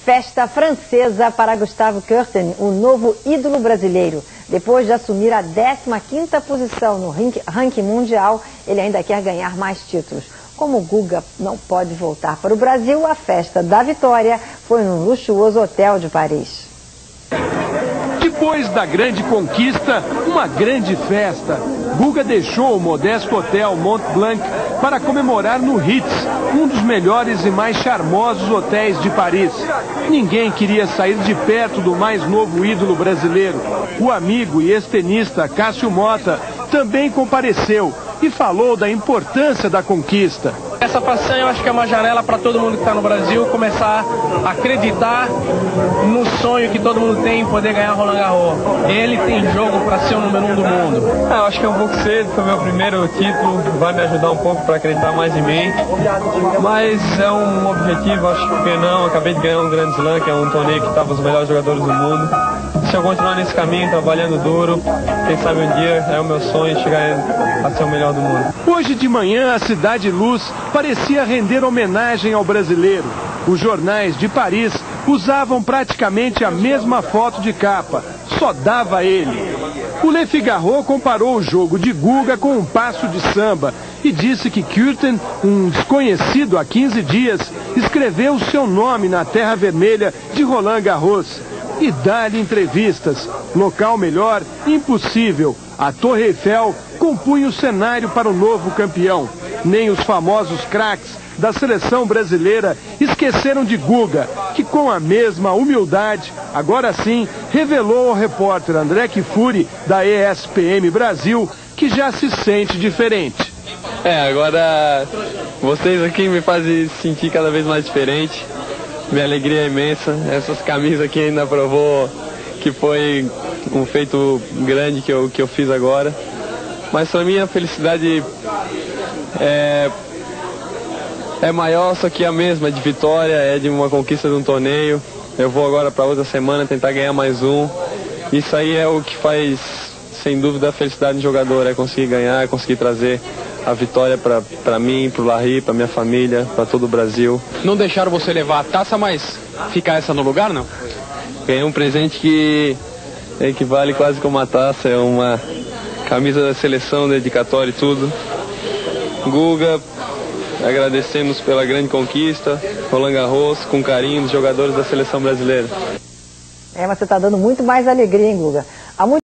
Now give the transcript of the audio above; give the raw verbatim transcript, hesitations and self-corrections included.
festa francesa para Gustavo Kuerten, o novo ídolo brasileiro. Depois de assumir a décima quinta posição no ranking mundial, ele ainda quer ganhar mais títulos. Como o Guga não pode voltar para o Brasil, a festa da vitória foi num luxuoso hotel de Paris. Depois da grande conquista, uma grande festa. Guga deixou o modesto hotel Mont Blanc para comemorar no Ritz, um dos melhores e mais charmosos hotéis de Paris. Ninguém queria sair de perto do mais novo ídolo brasileiro. O amigo e ex-tenista Cássio Mota também compareceu e falou da importância da conquista. Essa façanha eu acho que é uma janela para todo mundo que está no Brasil começar a acreditar no sonho que todo mundo tem em poder ganhar Roland Garros. Ele tem jogo para ser o número um do mundo. Ah, eu acho que é um pouco cedo, foi meu primeiro título, vai me ajudar um pouco para acreditar mais em mim. Mas é um objetivo, acho que não. Acabei de ganhar um Grand Slam, que é um torneio que estava os melhores jogadores do mundo. Se eu continuar nesse caminho, trabalhando duro, quem sabe um dia é o meu sonho chegar a ser o melhor do mundo. Hoje de manhã, a Cidade Luz parecia render homenagem ao brasileiro. Os jornais de Paris usavam praticamente a mesma foto de capa, só dava ele. O Le Figaro comparou o jogo de Guga com um passo de samba e disse que Kuerten, um desconhecido há quinze dias, escreveu seu nome na terra vermelha de Roland Garros. E dá-lhe entrevistas. Local melhor, impossível. A Torre Eiffel compunha o cenário para o novo campeão. Nem os famosos craques da seleção brasileira esqueceram de Guga, que com a mesma humildade, agora sim, revelou ao repórter André Kfouri, da E S P M Brasil, que já se sente diferente. É, agora vocês aqui me fazem sentir cada vez mais diferente. Minha alegria é imensa. Essas camisas aqui ainda provou que foi um feito grande que eu, que eu fiz agora. Mas para mim a felicidade é, é maior, só que a mesma, de vitória, é de uma conquista de um torneio. Eu vou agora para outra semana tentar ganhar mais um. Isso aí é o que faz, sem dúvida, a felicidade do jogador, é conseguir ganhar, é conseguir trazer a vitória para mim, para o Larry, para minha família, para todo o Brasil. Não deixaram você levar a taça, mas ficar essa no lugar, não? Ganhei um presente que equivale quase como uma taça, é uma camisa da seleção, dedicatória e tudo. Guga, agradecemos pela grande conquista, Roland Garros, com carinho dos jogadores da seleção brasileira. É, mas você está dando muito mais alegria, hein, Guga? Há muito